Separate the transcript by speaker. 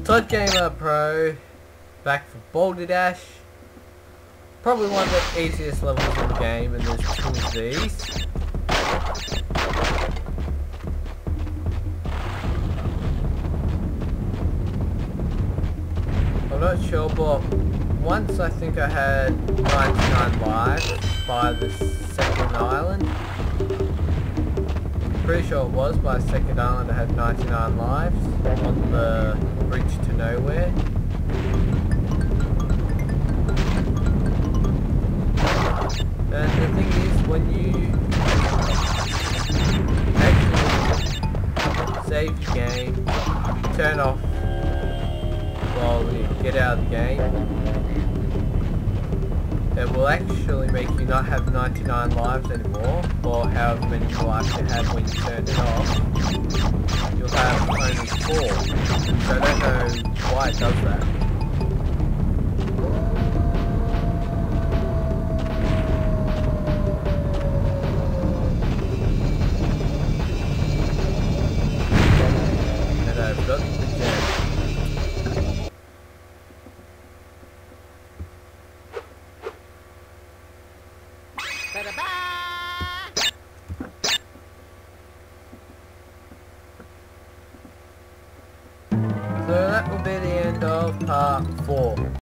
Speaker 1: Todd Gamer Pro, back for Boulder Dash. Probably one of the easiest levels in the game, and there's two of these. I'm not sure, but once I think I had 99 lives by the second island. Pretty sure it was by the second island I had 99 lives on the bridge to nowhere. And the thing is, when you actually save your game, turn off, well, you get out of the game, it will actually make you not have 99 lives anymore, or however many lives you had when you turned it off. You'll have only 4. So I don't know why it does that. And I've got the gem. So that will be the end of part 4.